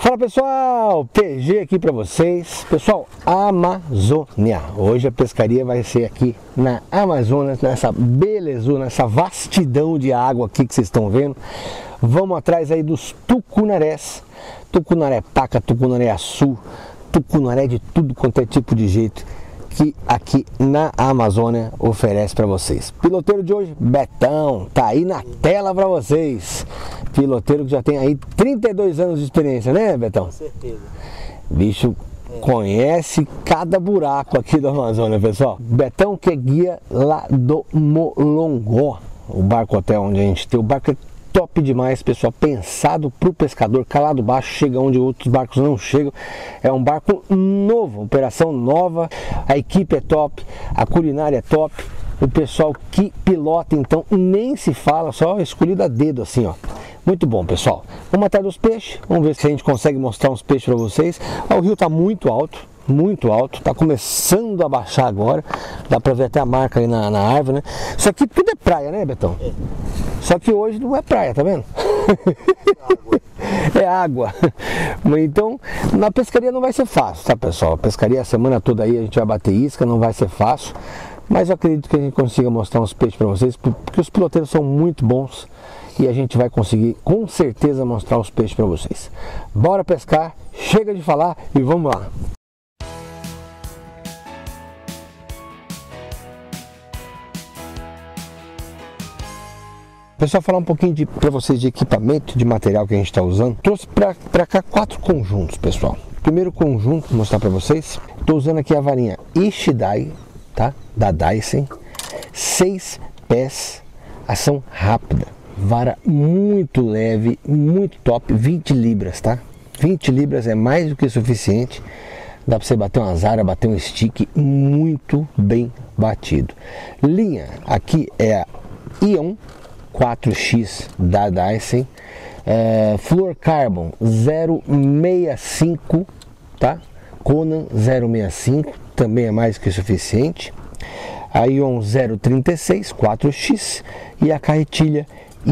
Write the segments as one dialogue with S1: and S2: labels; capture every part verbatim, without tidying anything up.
S1: Fala pessoal, P G aqui para vocês. Pessoal, Amazônia. Hoje a pescaria vai ser aqui na Amazônia, nessa belezura, nessa vastidão de água aqui que vocês estão vendo. Vamos atrás aí dos tucunarés. Tucunaré paca, tucunaré açu, tucunaré de tudo quanto é tipo de jeito que aqui na Amazônia oferece para vocês. Piloteiro de hoje, Betão, tá aí na tela para vocês. Piloteiro que já tem aí trinta e dois anos de experiência, né, Betão?
S2: Com certeza.
S1: Bicho é. Conhece cada buraco aqui da Amazônia, pessoal. Betão que é guia lá do Molongó, o barco hotel onde a gente tem. O barco é top demais, pessoal, pensado para o pescador, calado baixo, chega onde outros barcos não chegam. É um barco novo, operação nova, a equipe é top, a culinária é top, o pessoal que pilota então nem se fala, só escolhido a dedo assim, ó. Muito bom, pessoal. Vamos atrás dos peixes, vamos ver se a gente consegue mostrar uns peixes para vocês. Ó, o rio está muito alto, muito alto, tá começando a baixar agora, dá pra ver até a marca aí na, na árvore, né? Isso aqui tudo é praia, né, Betão? É. Só que hoje não é praia, tá vendo? É água. Então, na pescaria não vai ser fácil, tá, pessoal? A pescaria a semana toda aí a gente vai bater isca, não vai ser fácil, mas eu acredito que a gente consiga mostrar uns peixes para vocês, porque os piloteiros são muito bons e a gente vai conseguir com certeza mostrar os peixes para vocês. Bora pescar, chega de falar e vamos lá. Pessoal, falar um pouquinho para vocês de equipamento, de material que a gente está usando. Trouxe para cá quatro conjuntos, pessoal. Primeiro conjunto, vou mostrar para vocês. Estou usando aqui a varinha Ishidai, tá? Da Dyson, seis pés, ação rápida, vara muito leve, muito top, vinte libras, tá? vinte libras é mais do que suficiente. Dá para você bater uma zara, bater um stick muito bem batido. Linha, aqui é a Ion quatro X da Dyson, é, Fluorocarbon zero sessenta e cinco, tá? Conan zero sessenta e cinco, também é mais que suficiente. A Ion zero trinta e seis quatro X e a carretilha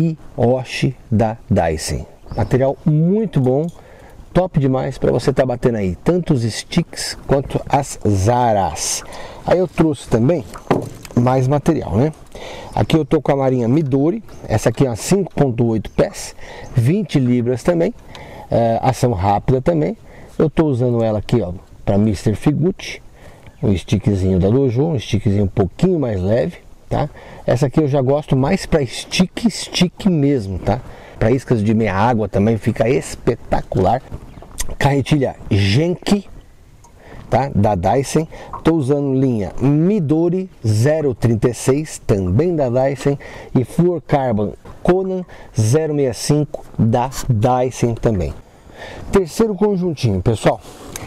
S1: Ioshi da Dyson. Material muito bom, top demais para você estar tá batendo aí tanto os sticks quanto as zaras. Aí eu trouxe também mais material, né? Aqui eu tô com a marinha Midori, essa aqui é uma cinco ponto oito pés, vinte libras também, é, ação rápida também. Eu tô usando ela aqui, ó, para mister Figuchi, um stickzinho da Dojo, um stickzinho um pouquinho mais leve, tá? Essa aqui eu já gosto mais para stick, stick mesmo, tá? Para iscas de meia água também fica espetacular. Carretilha Genki, tá? Da Dyson. Estou usando linha Midori zero trinta e seis, também da Dyson, e Fluorocarbon Conan zero sessenta e cinco da Dyson também. Terceiro conjuntinho, pessoal,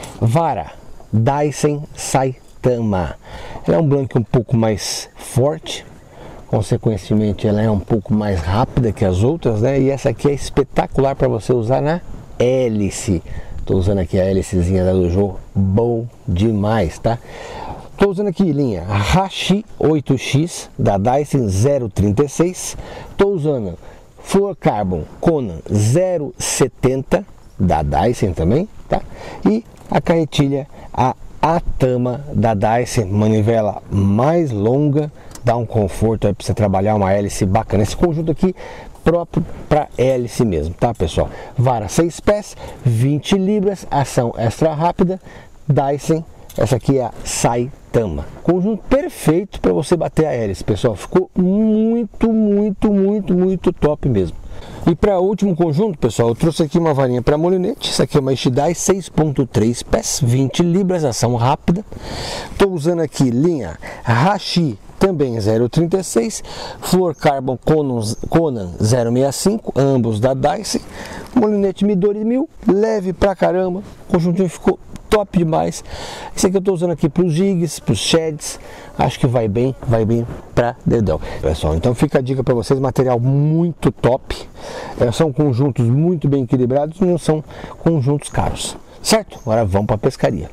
S1: vara Dyson Saitama. Ela é um blank um pouco mais forte, consequentemente ela é um pouco mais rápida que as outras, né? E essa aqui é espetacular para você usar na hélice. Estou usando aqui a hélicezinha da Dojo, bom demais, tá? Estou usando aqui linha Hashi oito X da Dyson zero trinta e seis. Estou usando Fluorocarbon Conan zero setenta da Dyson também, tá? E a carretilha a Atama da Dyson, manivela mais longa, dá um conforto aí para você trabalhar uma hélice bacana. Esse conjunto aqui próprio para hélice mesmo, tá, pessoal? Vara seis pés, vinte libras, ação extra rápida, Dyson. Essa aqui é a Saitama. Conjunto perfeito para você bater a hélice, pessoal. Ficou muito, muito, muito, muito top mesmo. E para o último conjunto, pessoal, eu trouxe aqui uma varinha para molinete. Essa aqui é uma Ishidai seis ponto três pés, vinte libras, ação rápida. Estou usando aqui linha Hashi, também zero trinta e seis, Fluorocarbon Conan, Conan zero sessenta e cinco, ambos da Dyson. Molinete Midori mil, leve pra caramba. O conjuntinho ficou top demais. Esse aqui eu estou usando aqui para os jigs, para os sheds. Acho que vai bem, vai bem para dedão, pessoal. Então fica a dica para vocês, material muito top. É, são conjuntos muito bem equilibrados, não são conjuntos caros, certo? Agora vamos para a pescaria.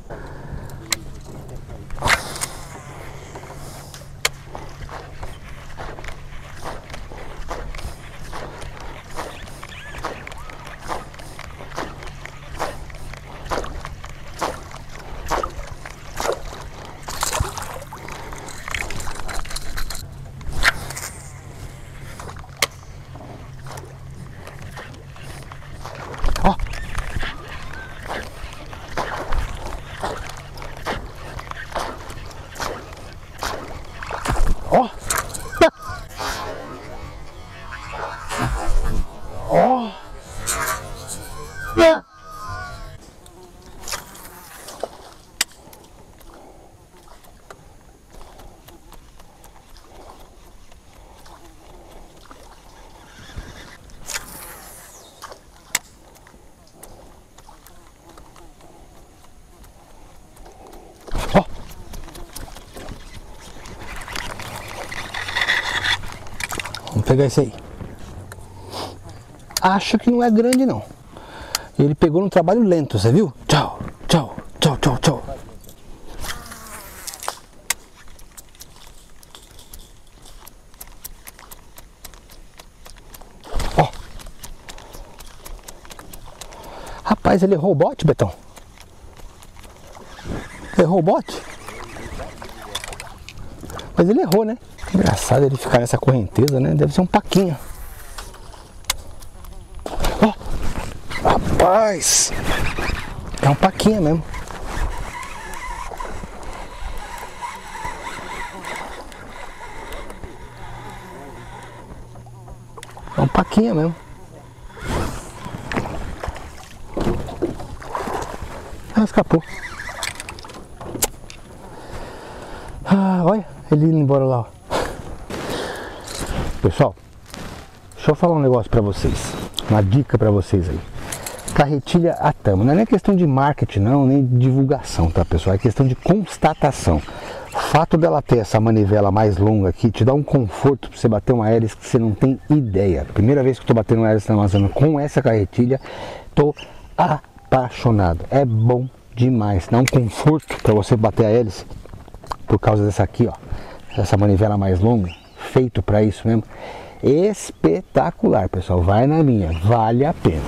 S1: Vamos pegar esse aí. Acho que não é grande não. Ele pegou no trabalho lento, você viu? Tchau, tchau, tchau, tchau, tchau. Ó. Rapaz, ele errou o bote, Betão. Errou o bote? Mas ele errou, né? Engraçado ele ficar nessa correnteza, né? Deve ser um paquinha. Ó! Rapaz! É um paquinha mesmo. É um paquinha mesmo. Ah, escapou. Ah, olha, ele indo embora lá, ó. Pessoal, deixa eu falar um negócio pra vocês, uma dica pra vocês aí. Carretilha Atama, não é nem questão de marketing não, nem de divulgação, tá pessoal? É questão de constatação. O fato dela ter essa manivela mais longa aqui te dá um conforto pra você bater uma hélice que você não tem ideia. Primeira vez que eu tô batendo uma hélice na Amazônia com essa carretilha, tô apaixonado. É bom demais, dá um conforto pra você bater a hélice por causa dessa aqui, ó, essa manivela mais longa, feito para isso mesmo. Espetacular, pessoal, vai na minha, vale a pena.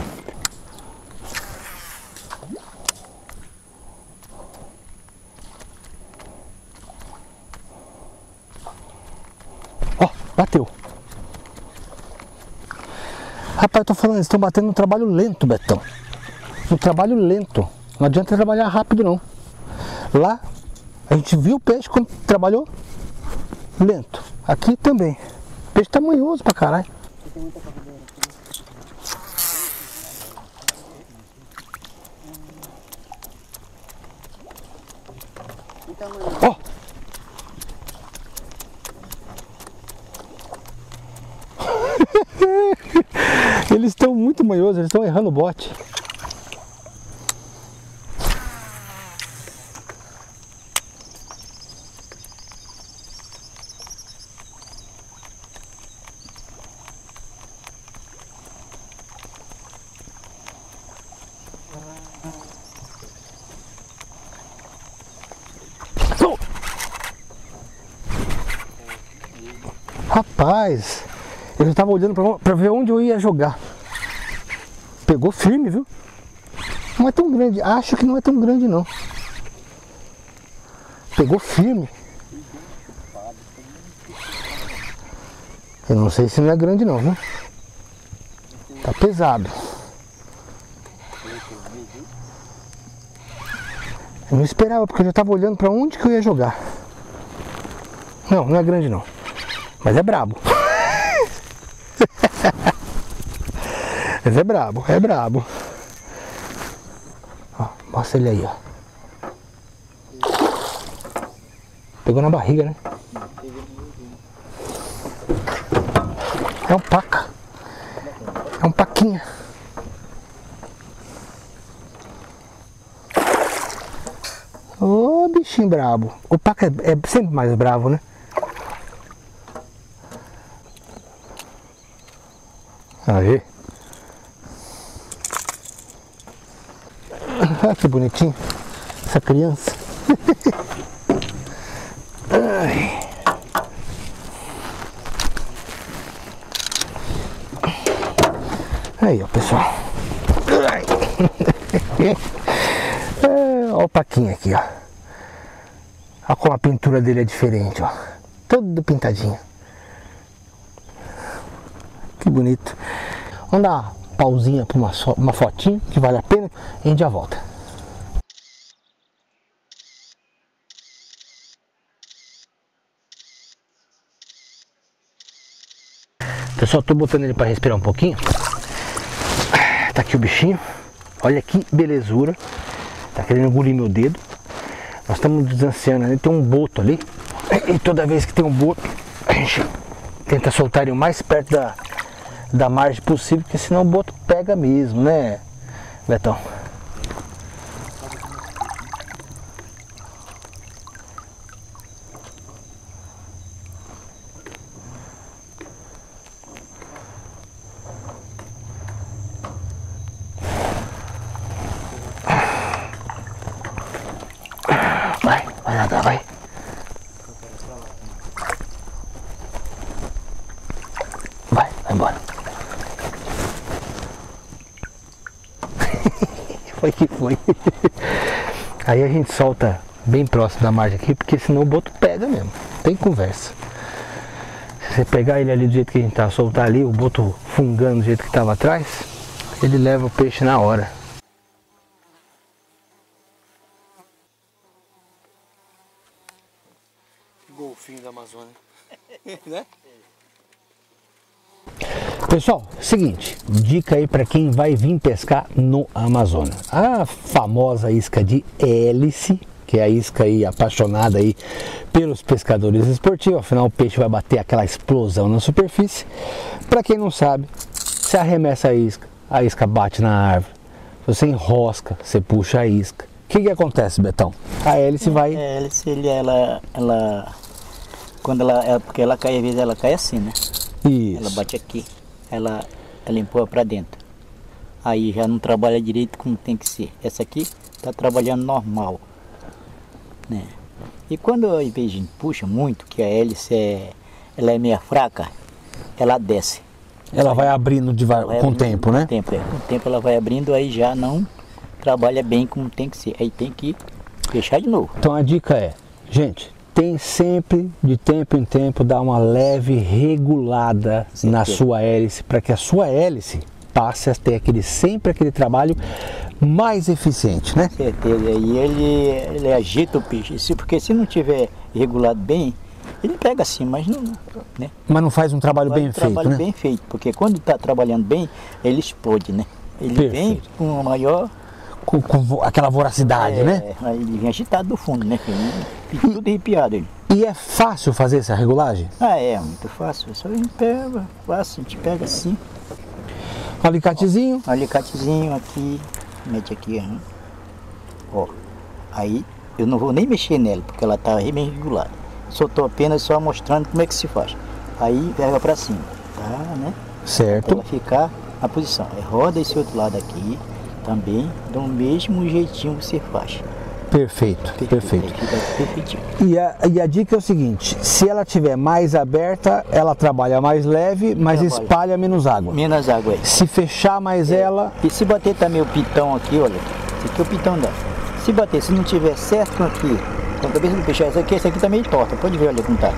S1: Ó, bateu. Rapaz, eu tô falando, eles estão batendo no trabalho lento, Betão. No trabalho lento. Não adianta trabalhar rápido não. Lá a gente viu o peixe quando trabalhou lento. Aqui também. Peixe tamanhoso pra caralho. Ó! Eles estão muito manhosos, eles estão errando o bote. Rapaz, eu já estava olhando para ver onde eu ia jogar. Pegou firme, viu? Não é tão grande, acho que não é tão grande não. Pegou firme. Eu não sei se não é grande não, viu? Tá pesado. Eu não esperava, porque eu já estava olhando para onde que eu ia jogar. Não, não é grande não. Mas é brabo. Mas é brabo, é brabo. Ó, mostra ele aí, ó. Pegou na barriga, né? É um paca. É um paquinha. Ô, bichinho brabo. O paca é, é sempre mais bravo, né? Aí. Ah, que bonitinho. Essa criança. Ai. Aí, ó, pessoal. Ai. É, ó o paquinho aqui, ó. Olha como a pintura dele é diferente, ó. Todo pintadinho. Que bonito. Vamos dar uma pausinha para uma, uma fotinha que vale a pena e a gente já volta. Pessoal, tô botando ele para respirar um pouquinho. Tá aqui o bichinho. Olha que belezura. Tá querendo engolir meu dedo. Nós estamos desansiando ali, tem um boto ali. E toda vez que tem um boto, a gente tenta soltar ele o mais perto da, da margem possível, porque senão o boto pega mesmo, né, Betão? Vai, vai nadar, vai. Vai, vai embora. Foi que foi. Aí a gente solta bem próximo da margem aqui, porque senão o boto pega mesmo. Tem conversa. Se você pegar ele ali do jeito que a gente tá, soltar ali, o boto fungando do jeito que tava atrás, ele leva o peixe na hora. Golfinho da Amazônia. Né? Pessoal, seguinte, dica aí para quem vai vir pescar no Amazonas. A famosa isca de hélice, que é a isca aí apaixonada aí pelos pescadores esportivos, afinal o peixe vai bater aquela explosão na superfície. Para quem não sabe, você arremessa a isca, a isca bate na árvore. Você enrosca, você puxa a isca. O que que acontece, Betão? A hélice vai...
S2: A hélice, ele, ela, ela, quando ela, é porque ela cai, às vezes ela cai assim, né?
S1: Isso.
S2: Ela bate aqui, ela, ela empurra para dentro. Aí já não trabalha direito como tem que ser. Essa aqui está trabalhando normal, né? E quando às vezes a gente puxa muito, que a hélice é, ela é meio fraca, ela desce.
S1: Ela vai abrindo devagar,
S2: Vai
S1: com o
S2: abrindo
S1: tempo, né?
S2: Com o tempo, é. Com o tempo ela vai abrindo, aí já não trabalha bem como tem que ser. Aí tem que fechar de novo.
S1: Então a dica é, gente, tem sempre, de tempo em tempo, dar uma leve regulada na sua hélice, para que a sua hélice passe a ter aquele, sempre aquele trabalho mais eficiente, né?
S2: Com certeza. E ele, ele agita o peixe. Se, porque se não tiver regulado bem, ele pega assim, mas não, né?
S1: Mas não faz um trabalho
S2: Faz
S1: bem
S2: um
S1: feito,
S2: trabalho
S1: né?
S2: bem feito, porque quando está trabalhando bem, ele explode, né? Ele
S1: Perfeito.
S2: vem com uma maior...
S1: Com, com vo- aquela voracidade,
S2: é,
S1: né?
S2: Aí ele vem agitado do fundo, né, filho? Fica tudo arrepiado ele.
S1: E é fácil fazer essa regulagem?
S2: Ah, é, muito fácil. Só a gente pega, fácil, a gente pega assim,
S1: Um alicatezinho.
S2: um alicatezinho aqui, mete aqui, aham. Ó. Aí eu não vou nem mexer nela, porque ela tá bem regulada. Só tô apenas só mostrando como é que se faz. Aí pega pra cima, tá, né? Pra
S1: Certo.
S2: ela ficar na posição. Aí roda esse outro lado aqui, também, do mesmo jeitinho que você faz.
S1: Perfeito, perfeito.
S2: Aí fica perfeitinho.
S1: E a, e a dica é o seguinte, se ela tiver mais aberta, ela trabalha mais leve, mas
S2: Trabalha.
S1: espalha menos água.
S2: Menos água aí.
S1: Se fechar mais ela,
S2: E se bater também o pitão aqui, olha, esse aqui é o pitão dela. Se bater, se não tiver certo aqui, com a cabeça do peixe, esse aqui, esse aqui tá meio torta, pode ver, olha como tá.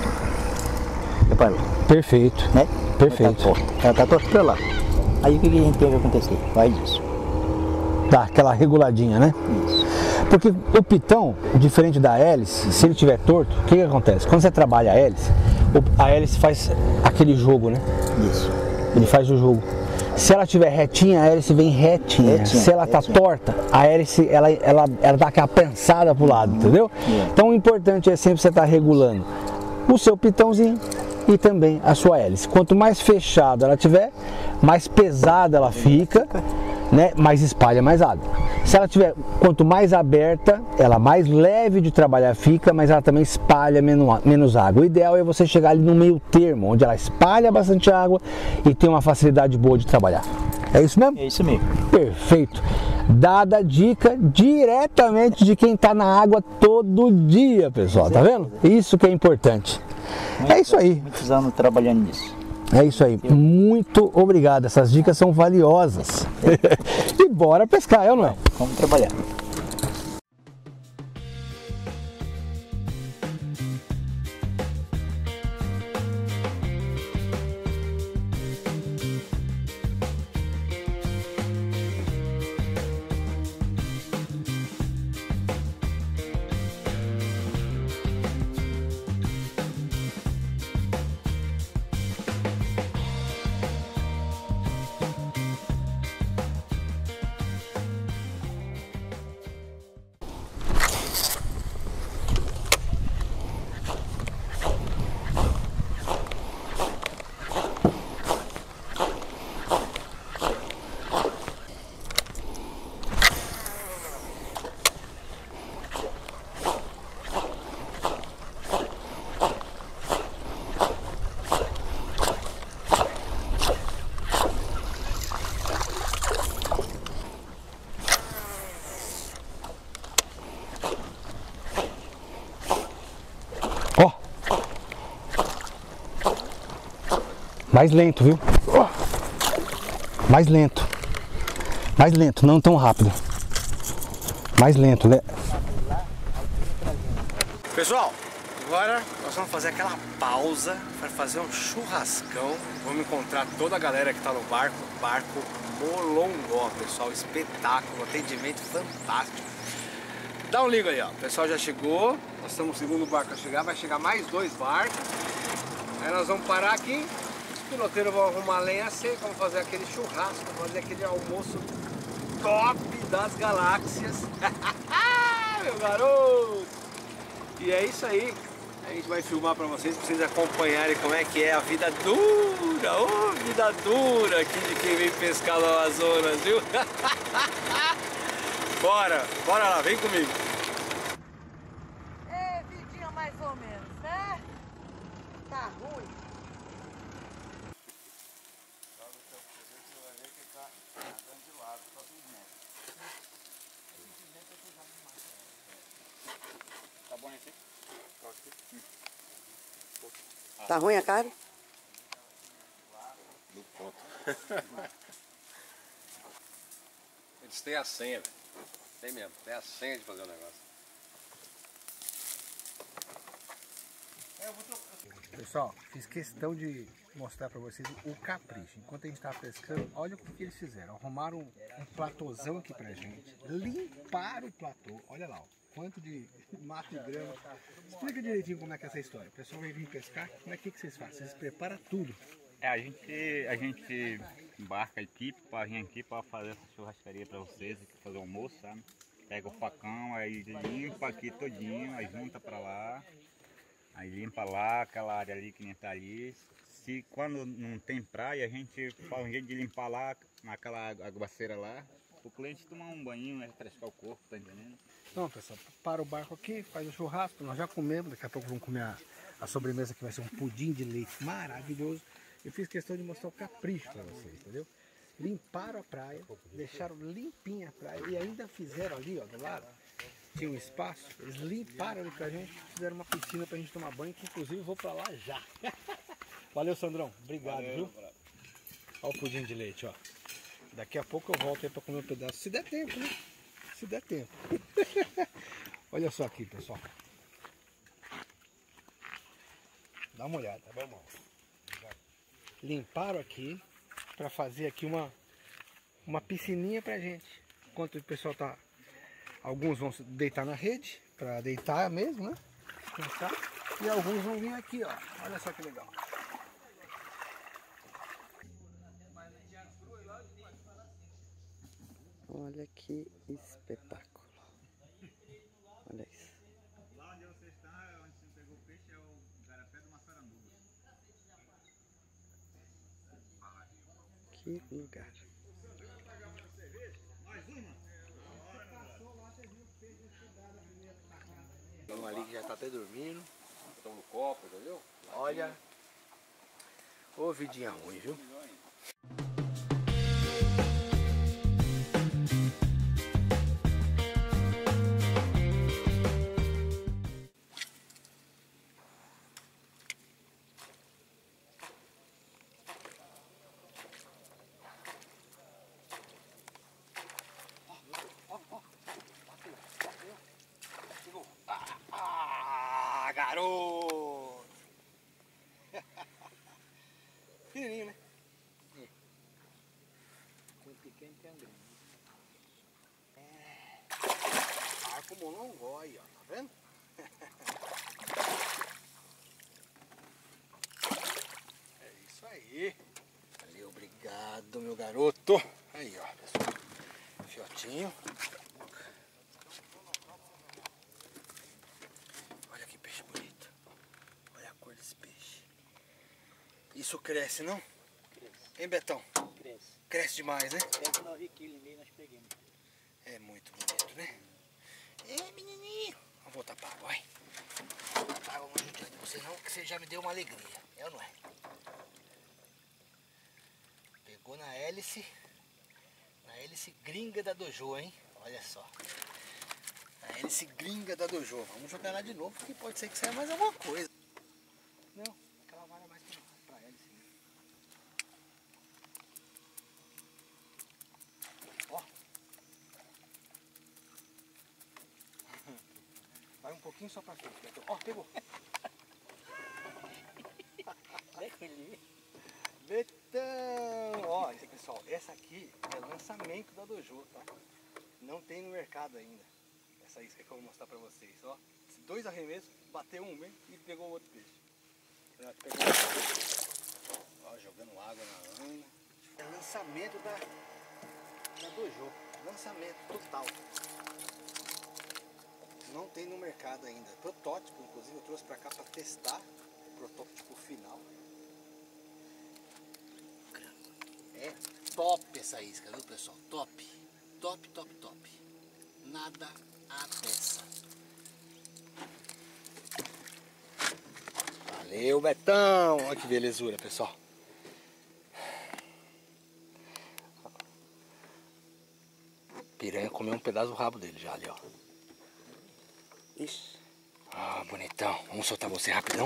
S2: Reparou,
S1: perfeito,
S2: né?
S1: perfeito.
S2: Ela tá torta, ela tá torta pra lá. Aí o que que a gente tem que acontecer? Faz isso.
S1: Dá aquela reguladinha, né?
S2: Isso.
S1: Porque o pitão, diferente da hélice, se ele tiver torto, o que, que acontece? Quando você trabalha a hélice, o- a hélice faz aquele jogo, né?
S2: Isso.
S1: Ele faz o jogo. Se ela tiver retinha, a hélice vem retinha.
S2: Retinha,
S1: Se ela tá
S2: retinha.
S1: torta, a hélice ela, ela, ela dá aquela pensada pro lado, entendeu?
S2: É.
S1: Então o importante é sempre você estar regulando o seu pitãozinho e também a sua hélice. Quanto mais fechada ela tiver, mais pesada ela fica, né? Mais espalha mais água. Se ela tiver, quanto mais aberta, ela mais leve de trabalhar fica, mas ela também espalha menos, menos água. O ideal é você chegar ali no meio termo, onde ela espalha bastante água e tem uma facilidade boa de trabalhar. É isso mesmo?
S2: É isso mesmo.
S1: Perfeito. Dada a dica diretamente de quem está na água todo dia, pessoal. Tá vendo? Isso que é importante. É isso aí.
S2: Muitos anos trabalhando nisso.
S1: É isso aí. Muito obrigado. Essas dicas são valiosas. E bora pescar, é ou não é?
S2: Vamos trabalhar.
S1: Mais lento, viu? Mais lento. Mais lento, não tão rápido. Mais lento, né?
S3: Pessoal, agora nós vamos fazer aquela pausa para fazer um churrascão. Vamos encontrar toda a galera que está no barco. Barco Molongó, pessoal. Espetáculo, atendimento fantástico. Dá um liga aí, ó. O pessoal já chegou. Nós estamos no segundo barco a chegar. Vai chegar mais dois barcos. Aí nós vamos parar aqui. Os piloteiros vão arrumar lenha seca. Vamos fazer aquele churrasco. Vamos fazer aquele almoço top das galáxias. Meu garoto! E é isso aí. A gente vai filmar pra vocês, pra vocês acompanharem como é que é a vida dura. Ô, oh, vida dura aqui de quem vem pescar no Amazonas, viu? Bora, bora lá, vem comigo.
S4: É, vidinha mais ou menos, né? Tá ruim.
S3: Só no seu presente você vai ver que tá nadando de lado, só dos metros. Tá bom esse?
S4: Tá ruim a cara?
S3: No ponto. Eles têm a senha, velho. Tem mesmo, tem a senha de fazer o negócio.
S1: Pessoal, fiz questão de mostrar para vocês o capricho. Enquanto a gente estava pescando, olha o que eles fizeram. Arrumaram um, um platôzão aqui pra gente. Limparam o platô. Olha lá, ó, quanto de mato e grama. Explica direitinho como é que é essa história. O pessoal vai vir pescar, como é que, que vocês fazem? Vocês preparam tudo.
S5: É, a gente, a gente embarca a equipe para vir aqui para fazer essa churrascaria para vocês, fazer o almoço, sabe? Pega o facão, aí limpa aqui todinho, aí junta para lá, aí limpa lá, aquela área ali que nem tá ali. Se quando não tem praia, a gente faz um jeito de limpar lá, naquela aguaceira lá, o cliente tomar um banho, refrescar o corpo, tá entendendo?
S1: Então, pessoal, para o barco aqui, faz o churrasco, nós já comemos, daqui a pouco vamos comer a, a sobremesa que vai ser um pudim de leite maravilhoso. Eu fiz questão de mostrar o capricho para vocês, entendeu? Limparam a praia, deixaram limpinha a praia e ainda fizeram ali, ó, do lado, tinha um espaço, eles limparam ali pra gente, fizeram uma piscina pra gente tomar banho, que inclusive eu vou pra lá já. Valeu, Sandrão, obrigado, Valeu, viu? Olha o pudim de leite, ó. Daqui a pouco eu volto aí pra comer um pedaço, se der tempo, né? Se der tempo. Olha só aqui, pessoal. Dá uma olhada, tá bom? Limparam aqui para fazer aqui uma uma piscininha pra gente. Enquanto o pessoal tá, alguns vão deitar na rede para deitar mesmo, né? Descansar. E alguns vão vir aqui, ó. Olha só que legal.
S4: Olha que espetáculo. Olha isso.
S5: Lá onde você está, onde você pegou o peixe, é o garapé do Massaranduba.
S4: Que lugar.
S3: Estamos ali que já tá até dormindo. Estão no copo, entendeu? Olha. Ô, vidinha ruim, viu? Ah, garoto! Pequenininho, né?
S2: Tem um pequeno e tem um grande.
S3: É. Arco Molongó aí, ó, tá vendo? É isso aí. Valeu, obrigado, meu garoto. Aí, ó, pessoal. Fiotinho. Olha que peixe bonito. Olha a cor desse peixe. Isso cresce, não?
S2: Cresce.
S3: Hein, Betão?
S2: Cresce.
S3: Cresce demais, né?
S2: Cresce nove quilos e meio nós pegamos.
S3: É muito bonito, né? É, menininho. Vamos voltar pra água, vai. Vou voltar pra água, não judiar de você não, que você já me deu uma alegria. É ou não é? Pegou na hélice. Na hélice gringa da Dojo, hein? Olha só. Na hélice gringa da Dojo. Vamos jogar lá de novo, porque pode ser que saia mais alguma coisa. Não, aquela vara mais pra, pra hélice. pouquinho só pra frente, Betão. Ó, pegou. Betão! Ó, esse, pessoal, essa aqui é lançamento da Dojo, tá? Não tem no mercado ainda. Essa isca que eu vou mostrar pra vocês, ó. Dois arremessos, bateu um bem e pegou o outro peixe. Pegou... Ó, jogando água na lâmina. É lançamento da, da Dojo. Lançamento total. Não tem no mercado ainda. Protótipo, inclusive, eu trouxe pra cá pra testar o protótipo final. É top essa isca, viu, pessoal? Top. Top, top, top. Nada a peça. Valeu, Betão! Olha que belezura, pessoal. Piranha comeu um pedaço do rabo dele já ali, ó. Ixi. Ah, bonitão. Vamos soltar você rapidão.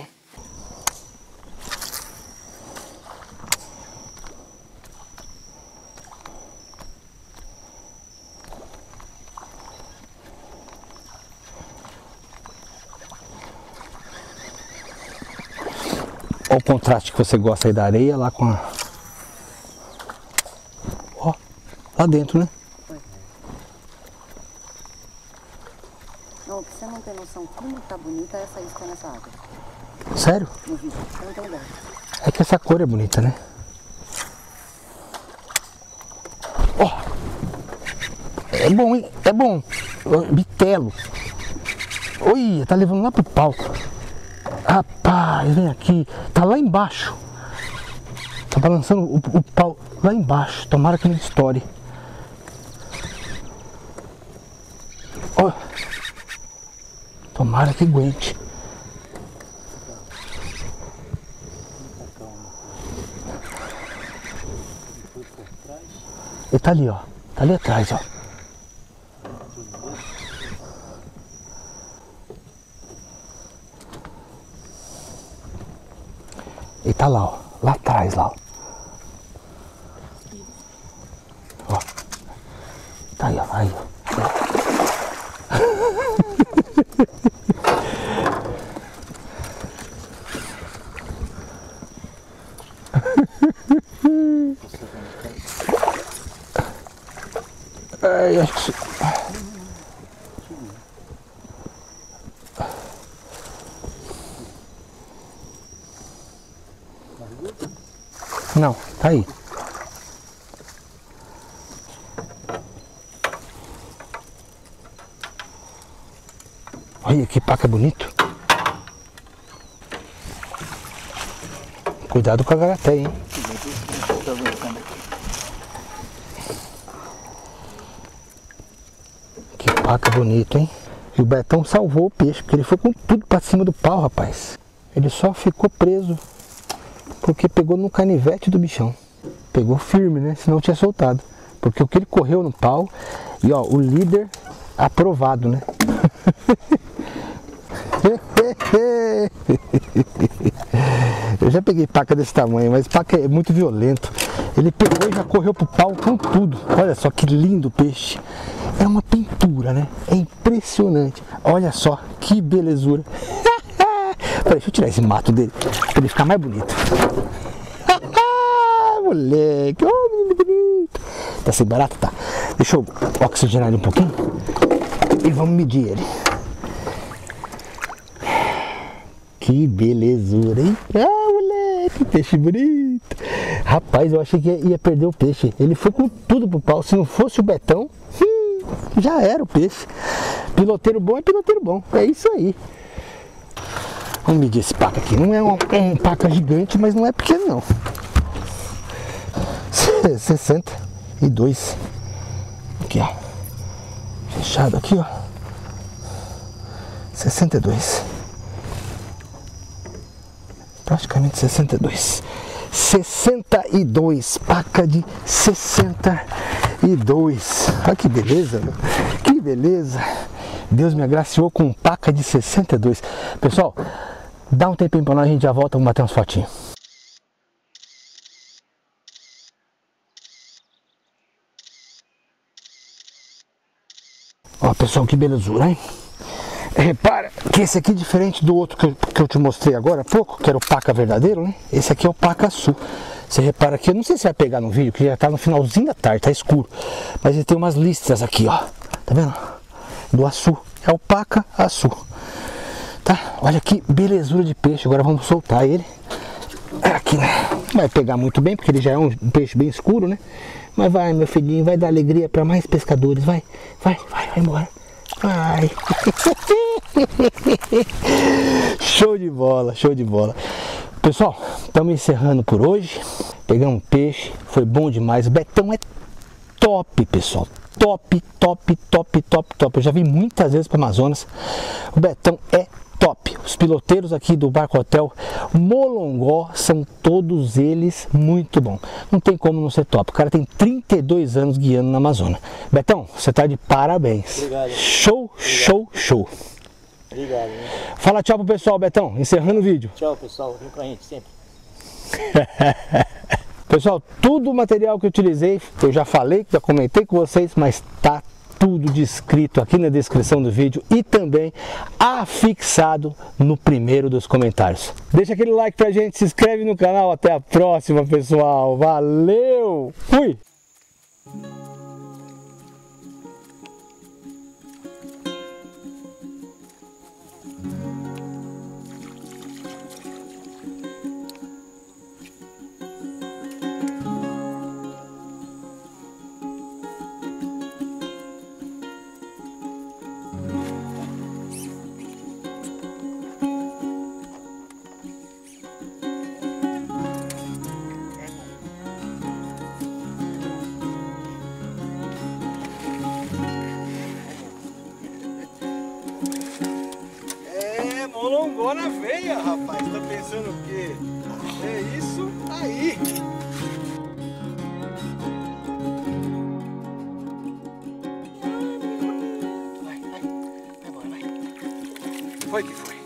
S1: Olha o contraste que você gosta aí da areia lá com a... Ó, lá dentro, né?
S6: Não, você não tem noção como tá bonita essa isca nessa água.
S1: Sério?
S6: No vídeo, você não tem ideia.
S1: É que essa cor é bonita, né? Ó! É bom, hein? É bom! Bitelo! Oi, tá levando lá pro pau. Rapaz, vem aqui. Tá lá embaixo. Tá balançando o, o pau lá embaixo. Tomara que não estoure. Ó. Tomara que aguente. Ele tá ali, ó. Tá ali atrás, ó. Ele tá lá, ó. Lá atrás, lá, ó. Ó. Tá aí, ó. Aí, ó. Ai, acho que... Não, tá aí. Olha que paca bonito. Cuidado com a garateia, hein? Que paca bonito, hein? E o Betão salvou o peixe, porque ele foi com tudo pra cima do pau, rapaz. Ele só ficou preso porque pegou no canivete do bichão. Pegou firme, né? Senão tinha soltado. Porque o que ele correu no pau. E ó, o líder aprovado, né? Eu já peguei paca desse tamanho, mas paca é muito violento. Ele pegou e já correu pro pau com tudo. Olha só que lindo peixe. É uma pintura, né? É impressionante. Olha só que belezura. Peraí, deixa eu tirar esse mato dele pra ele ficar mais bonito. Moleque, oh, menino bonito. Tá sem barato? Tá. Deixa eu oxigenar ele um pouquinho e vamos medir ele. Que belezura, hein? Ah, moleque, peixe bonito. Rapaz, eu achei que ia perder o peixe. Ele foi com tudo pro pau. Se não fosse o Betão, hum, já era o peixe. Piloteiro bom é piloteiro bom. É isso aí. Vamos medir esse paca aqui. Não é um, um paca gigante, mas não é pequeno não. sessenta e dois. Aqui, ó. Fechado aqui, ó. sessenta e dois. Praticamente sessenta e dois. sessenta e dois. Paca de sessenta e dois. Olha que beleza, meu. Que beleza. Deus me agraciou com paca de sessenta e dois. Pessoal, dá um tempinho pra nós, a gente já volta, vamos bater umas fotinhas. Ó, pessoal, que belezura, hein? Repara que esse aqui, diferente do outro que eu, que eu te mostrei agora há pouco, que era o paca verdadeiro, né? Esse aqui é o paca sul. Você repara aqui, eu não sei se vai pegar no vídeo, que já tá no finalzinho da tarde, tá escuro. Mas ele tem umas listras aqui, ó. Tá vendo? Do açu. É o paca açu. Tá? Olha que belezura de peixe. Agora vamos soltar ele. Aqui, né? Não vai pegar muito bem, porque ele já é um peixe bem escuro, né? Mas vai, meu filhinho, vai dar alegria para mais pescadores. Vai, vai, vai, vai embora. Vai. Show de bola, show de bola. Pessoal, estamos encerrando por hoje. Pegamos peixe, foi bom demais. O Betão é top, pessoal. Top, top, top, top, top. Eu já vi muitas vezes para Amazonas. O Betão é top. Os piloteiros aqui do Barco Hotel Molongó são todos eles muito bons. Não tem como não ser top. O cara tem trinta e dois anos guiando na Amazônia. Betão, você tá de parabéns.
S2: Obrigado.
S1: Show, Obrigado. show, show.
S2: Obrigado. Né?
S1: Fala tchau pro pessoal, Betão. Encerrando o vídeo.
S2: Tchau, pessoal. Vem com a gente sempre.
S1: Pessoal, tudo o material que eu utilizei, eu já falei, já comentei com vocês, mas tá tudo descrito aqui na descrição do vídeo e também afixado no primeiro dos comentários. Deixa aquele like pra gente, se inscreve no canal. Até a próxima, pessoal. Valeu! Fui!
S3: Molongó na veia, rapaz. Tá pensando o quê? É isso aí. Vai, vai. Vai embora, vai. Foi que foi.